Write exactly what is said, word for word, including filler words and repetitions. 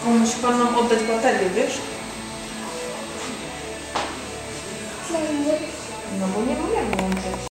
Bo musi pan nam oddać baterię, wiesz? Czemu? No bo nie możemy łączyć.